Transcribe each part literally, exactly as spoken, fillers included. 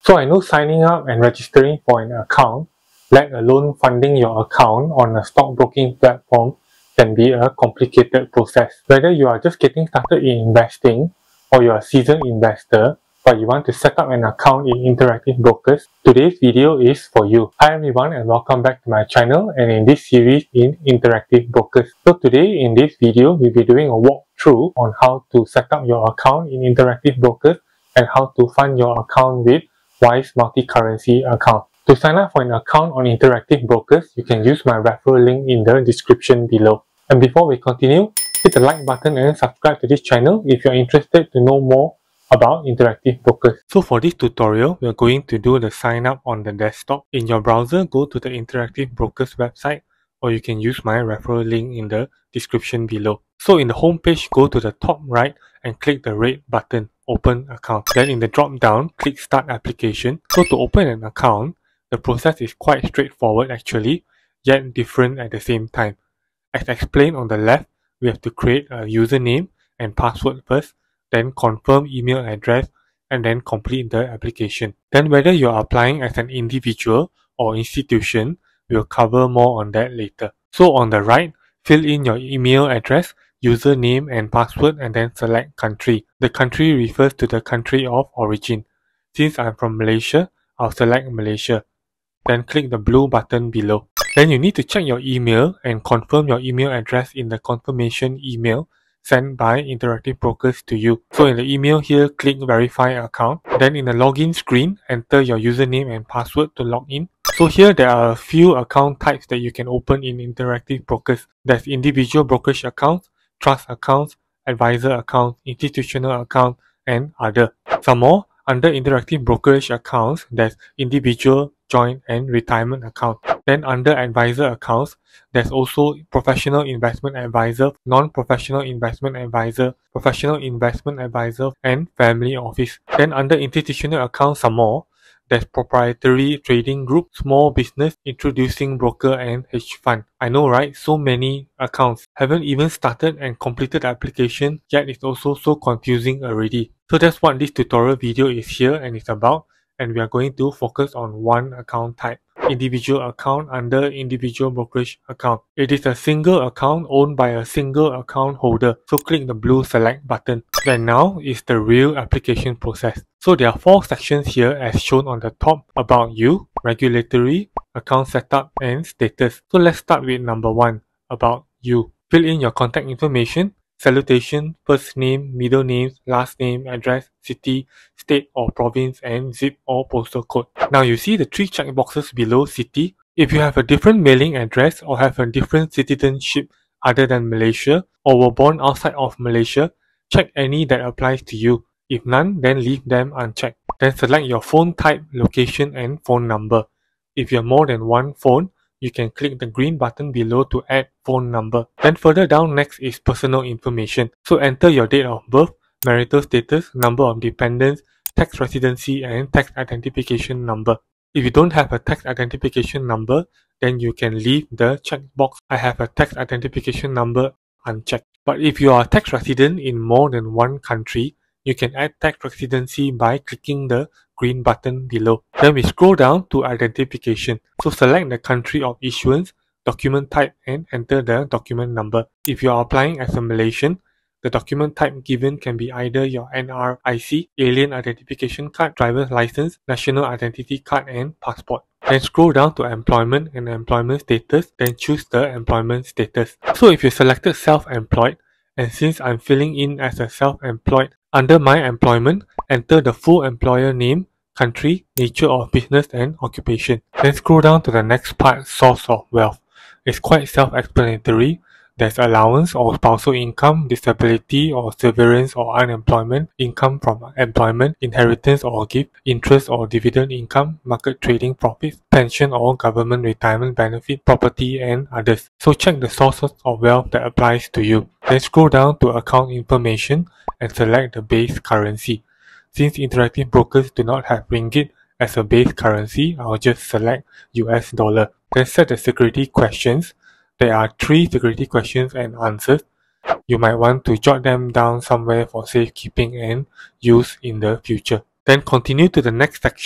So I know signing up and registering for an account, let alone funding your account on a stockbroking platform, can be a complicated process. Whether you are just getting started in investing or you are a seasoned investor, but you want to set up an account in Interactive Brokers, today's video is for you. Hi everyone and welcome back to my channel and in this series in Interactive Brokers. So today in this video, we'll be doing a walkthrough on how to set up your account in Interactive Brokers and how to fund your account with Wise Multi-Currency account. To sign up for an account on Interactive Brokers, you can use my referral link in the description below. And before we continue, hit the like button and subscribe to this channel if you're interested to know more about Interactive Brokers. So for this tutorial, we're going to do the sign up on the desktop. In your browser, go to the Interactive Brokers website, or you can use my referral link in the description below. So in the home page, go to the top right and click the red button, Open Account. Then in the drop down, click Start Application. So to open an account, the process is quite straightforward actually, yet different at the same time. As explained on the left, we have to create a username and password first, then confirm email address, and then complete the application. Then whether you are applying as an individual or institution, we'll cover more on that later. So on the right, fill in your email address, username and password, and then select country. The country refers to the country of origin. Since I'm from Malaysia, I'll select Malaysia. Then click the blue button below. Then you need to check your email and confirm your email address in the confirmation email sent by Interactive Brokers to you. So in the email here, click Verify Account. Then in the login screen, enter your username and password to log in. So here there are a few account types that you can open in Interactive Brokers. There's individual brokerage accounts, trust accounts, advisor accounts, institutional accounts, and other. Some more, under Interactive Brokerage accounts, there's individual, joint, and retirement account. Then under advisor accounts, there's also professional investment advisor, non-professional investment advisor, professional investment advisor, and family office. Then under institutional accounts some more, there's proprietary trading group, small business, introducing broker, and hedge fund. I know, right? So many accounts. Haven't even started and completed the application, yet it's also so confusing already. So that's what this tutorial video is here and it's about, and we are going to focus on one account type. Individual account under individual brokerage account. It is a single account owned by a single account holder. So click the blue select button. Then now is the real application process. So there are four sections here as shown on the top: About You, Regulatory, Account Setup, and Status. So let's start with number one, About You. Fill in your contact information, salutation, first name, middle names, last name, address, city, state or province, and zip or postal code. Now you see the three checkboxes below city. If you have a different mailing address or have a different citizenship other than Malaysia or were born outside of Malaysia, check any that applies to you. If none, then leave them unchecked. Then select your phone type, location, and phone number. If you have more than one phone, you can click the green button below to add phone number. Then further down next is personal information. So enter your date of birth, marital status, number of dependents, tax residency, and tax identification number. If you don't have a tax identification number, then you can leave the checkbox I have a tax identification number unchecked. But if you are a tax resident in more than one country, you can add tax residency by clicking the green button below. Then we scroll down to identification. So select the country of issuance, document type, and enter the document number. If you are applying as a Malaysian, the document type given can be either your N R I C, alien identification card, driver's license, national identity card, and passport. Then scroll down to employment and employment status, then choose the employment status. So if you selected self-employed, and since I'm filling in as a self-employed, under my employment, enter the full employer name, country, nature of business, and occupation. Then scroll down to the next part, source of wealth. It's quite self-explanatory. There's allowance or spousal income, disability or severance or unemployment, income from employment, inheritance or gift, interest or dividend income, market trading profits, pension or government retirement benefit, property, and others. So check the sources of wealth that applies to you. Then scroll down to account information and select the base currency. Since Interactive Brokers do not have ringgit as a base currency, I'll just select U S dollar. Then set the security questions. There are three security questions and answers. You might want to jot them down somewhere for safekeeping and use in the future. Then continue to the next section.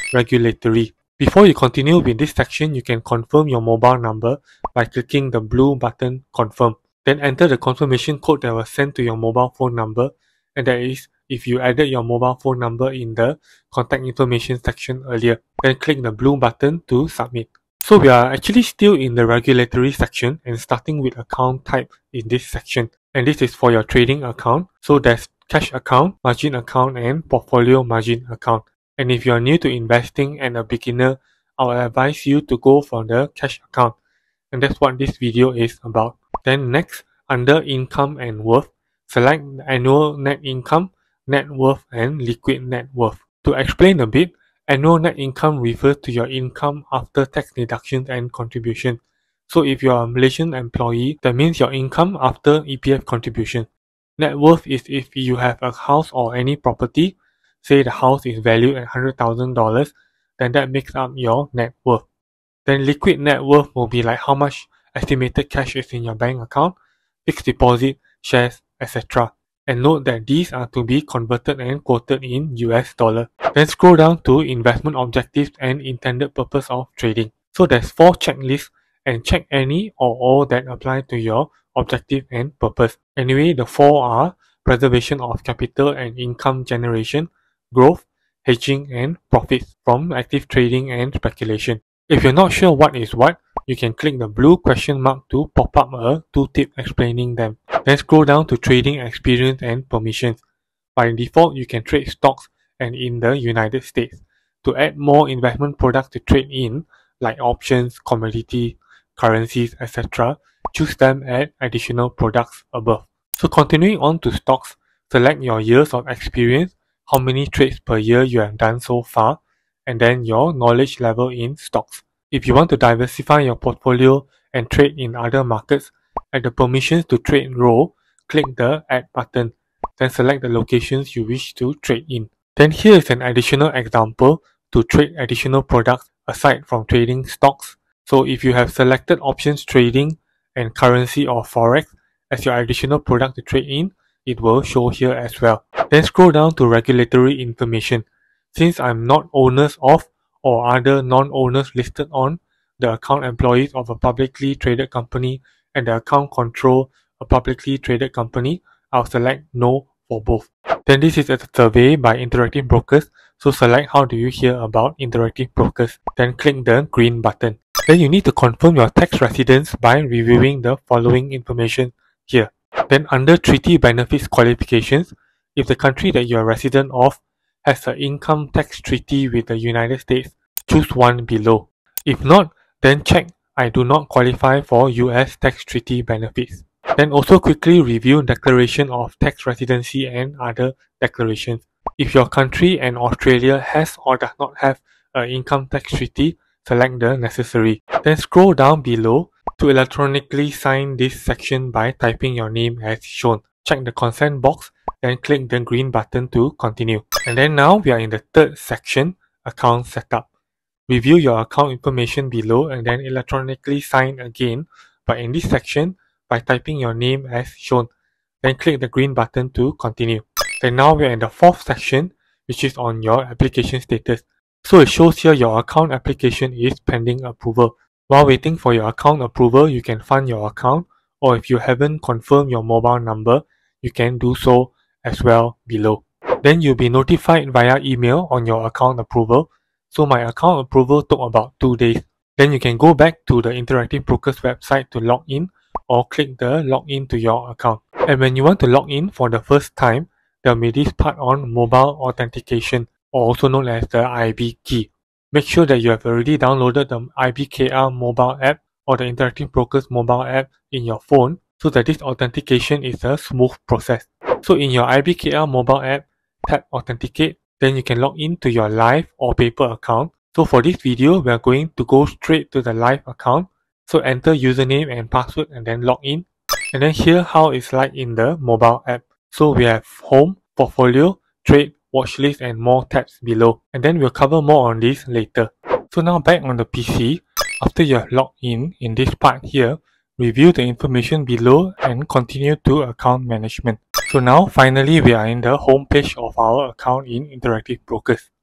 regulatory. Before you continue with this section, you can confirm your mobile number by clicking the blue button confirm. Then enter the confirmation code that was sent to your mobile phone number, and that is if you added your mobile phone number in the contact information section earlier. Then click the blue button to submit. So we are actually still in the regulatory section and starting with account type in this section. And this is for your trading account. So there's cash account, margin account, and portfolio margin account. And if you are new to investing and a beginner, I will advise you to go for the cash account. And that's what this video is about. Then next, under income and worth, select annual net income, net worth, and liquid net worth. To explain a bit, annual net income refers to your income after tax deductions and contributions. So if you are a Malaysian employee, that means your income after E P F contribution. Net worth is if you have a house or any property, say the house is valued at one hundred thousand dollars, then that makes up your net worth. Then liquid net worth will be like how much estimated cash is in your bank account, fixed deposit, shares, et cetera. And note that these are to be converted and quoted in U S dollar. Then scroll down to investment objectives and intended purpose of trading. So there's four checklists, and check any or all that apply to your objective and purpose. Anyway, the four are preservation of capital and income generation, growth, hedging, and profits from active trading and speculation. If you're not sure what is what, you can click the blue question mark to pop up a tooltip explaining them. Then scroll down to trading experience and permissions. By default, you can trade stocks and in the United States. To add more investment products to trade in, like options, commodity, currencies, et cetera, choose them at additional products above. So continuing on to stocks, select your years of experience, how many trades per year you have done so far, and then your knowledge level in stocks. If you want to diversify your portfolio and trade in other markets, at the permissions to trade row, click the add button, then select the locations you wish to trade in. Then here is an additional example to trade additional products aside from trading stocks. So if you have selected options trading and currency or forex as your additional product to trade in, it will show here as well. Then scroll down to regulatory information. Since I'm not owners of or other non-owners listed on the account employees of a publicly traded company and the account control a publicly traded company, I'll select no for both. Then this is a survey by Interactive Brokers, so select how do you hear about Interactive Brokers, then click the green button. Then you need to confirm your tax residence by reviewing the following information here. Then under treaty benefits qualifications, if the country that you are resident of has an income tax treaty with the United States, choose one below. If not, then check I do not qualify for U S tax treaty benefits. Then also quickly review declaration of tax residency and other declarations. If your country and Australia has or does not have an income tax treaty, select the necessary. Then scroll down below to electronically sign this section by typing your name as shown. Check the consent box, then click the green button to continue. And then now we are in the third section, account setup. Review your account information below and then electronically sign again, but in this section by typing your name as shown. Then click the green button to continue. Then now we are in the fourth section, which is on your application status. So it shows here your account application is pending approval. While waiting for your account approval, you can fund your account, or if you haven't confirmed your mobile number, you can do so as well below. Then you'll be notified via email on your account approval. So my account approval took about two days. Then you can go back to the Interactive Brokers website to log in or click the login to your account. And when you want to log in for the first time, there will be this part on mobile authentication, or also known as the I B key. Make sure that you have already downloaded the I B K R mobile app or the Interactive Brokers mobile app in your phone so that this authentication is a smooth process. So in your I B K R mobile app, tap Authenticate, then you can log in to your live or paper account. So for this video, we are going to go straight to the live account. So enter username and password and then log in. And then here how it's like in the mobile app. So we have home, portfolio, trade, watch list, and more tabs below. And then we'll cover more on this later. So now back on the P C, after you have logged in, in this part here, review the information below and continue to account management. So now finally we are in the home page of our account in Interactive Brokers.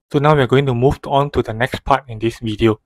So now we are going to move on to the next part in this video.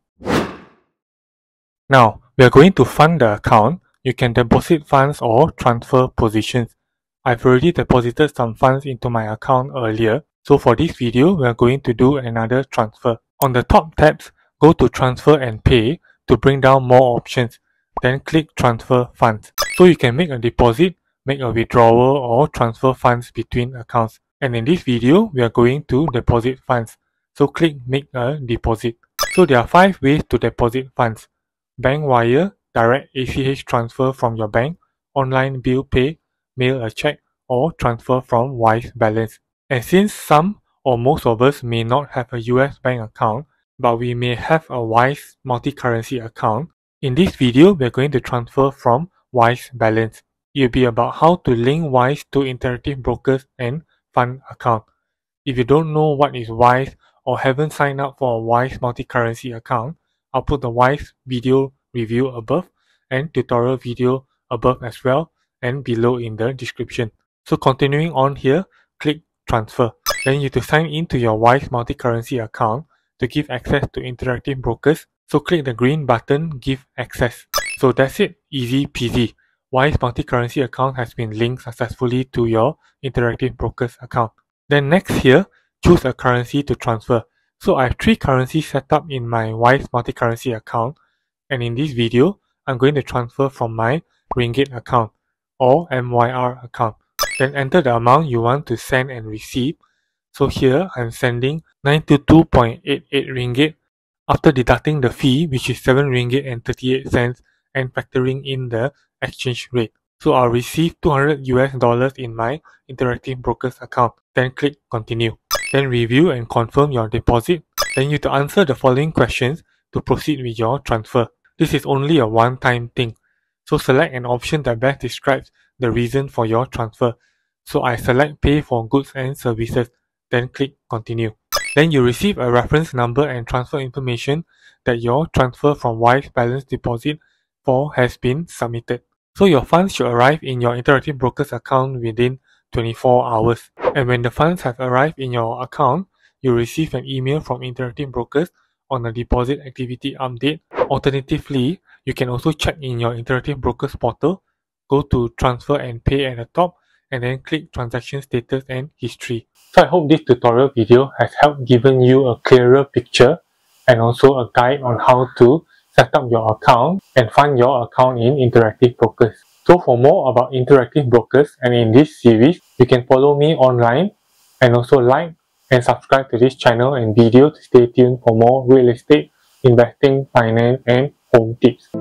Now, we are going to fund the account. You can deposit funds or transfer positions. I've already deposited some funds into my account earlier. So for this video, we are going to do another transfer. On the top tabs, go to transfer and pay to bring down more options. Then click transfer funds. So you can make a deposit, make a withdrawal or transfer funds between accounts. And in this video, we are going to deposit funds. So click make a deposit. So there are five ways to deposit funds. Bank wire, direct A C H transfer from your bank, online bill pay, mail a check, or transfer from Wise Balance. And since some or most of us may not have a U S bank account, but we may have a Wise multi-currency account, in this video, we are going to transfer from Wise Balance. It will be about how to link Wise to Interactive Brokers and fund account. If you don't know what is Wise or haven't signed up for a Wise multi-currency account, I'll put the Wise video review above and tutorial video above as well and below in the description. So continuing on here, click transfer. Then you have to sign in to your Wise multi-currency account to give access to Interactive Brokers. So click the green button, give access. So that's it, easy peasy. Wise multi-currency account has been linked successfully to your Interactive Brokers account. Then next here, choose a currency to transfer. So I have three currencies set up in my Wise multi-currency account, and in this video, I'm going to transfer from my Ringgit account or M Y R account. Then enter the amount you want to send and receive. So here I'm sending nine hundred twenty-two point eight eight Ringgit after deducting the fee, which is seven Ringgit and thirty-eight cents, and factoring in the exchange rate. So I'll receive two hundred U S dollars in my Interactive Brokers account. Then click continue. Then review and confirm your deposit. Then you have to answer the following questions to proceed with your transfer. This is only a one-time thing. So select an option that best describes the reason for your transfer. So I select pay for goods and services. Then click continue. Then you receive a reference number and transfer information that your transfer from Wise Balance deposit for has been submitted. So your funds should arrive in your Interactive Brokers account within twenty-four hours. And when the funds have arrived in your account, you receive an email from Interactive Brokers on a deposit activity update. Alternatively, you can also check in your Interactive Brokers portal, go to transfer and pay at the top, and then click transaction status and history. So I hope this tutorial video has helped given you a clearer picture and also a guide on how to set up your account and fund your account in Interactive Brokers. So for more about Interactive Brokers and in this series, you can follow me online and also like and subscribe to this channel and video to stay tuned for more real estate, investing, finance and home tips.